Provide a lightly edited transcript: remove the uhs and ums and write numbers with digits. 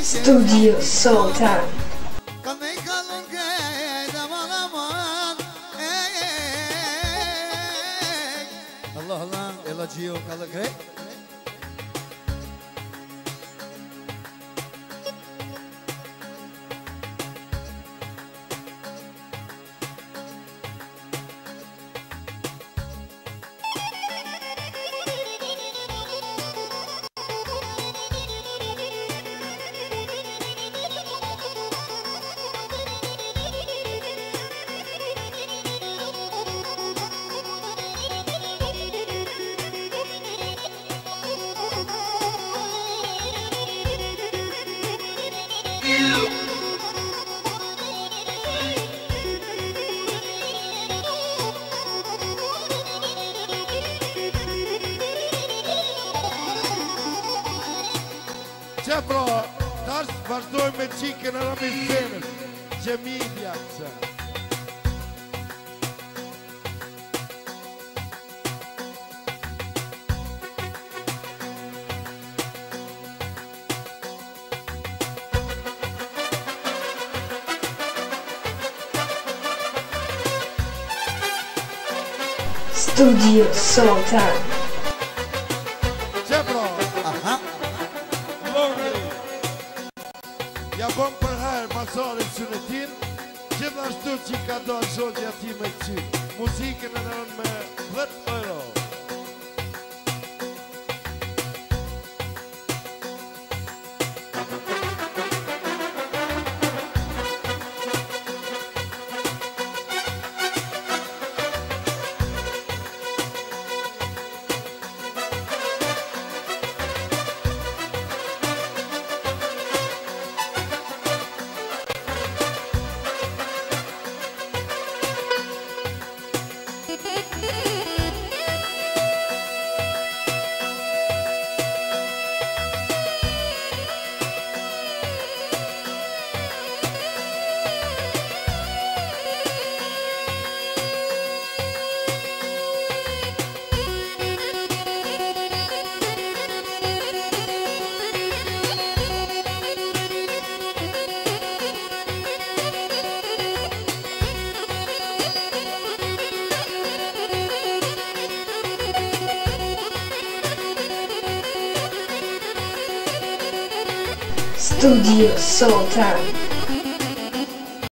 Studio Sultan. Allah Allah, ela Gio, kala great. Që pra, tash vazhdojmë me qikën e rëmi femën, Gjemilja që. Studio Sultan. Që pra, Aha, Lori, ja bëm për herë masarin sunetin, gjithashtu që ka do zotja ti me qy, muzikën e nërën me 10 euro. Studio Sultan.